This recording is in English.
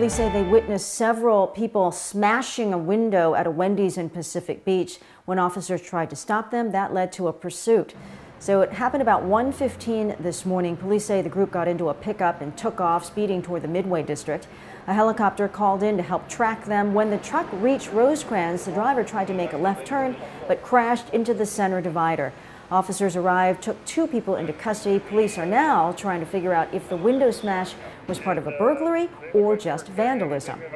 Police say they witnessed several people smashing a window at a Wendy's in Pacific Beach. When officers tried to stop them, that led to a pursuit. So it happened about 1:15 this morning. Police say the group got into a pickup and took off, speeding toward the Midway district. A helicopter called in to help track them. When the truck reached Rosecrans, the driver tried to make a left turn but crashed into the center divider. Officers arrived, took 2 people into custody. Police are now trying to figure out if the window smash was part of a burglary or just vandalism.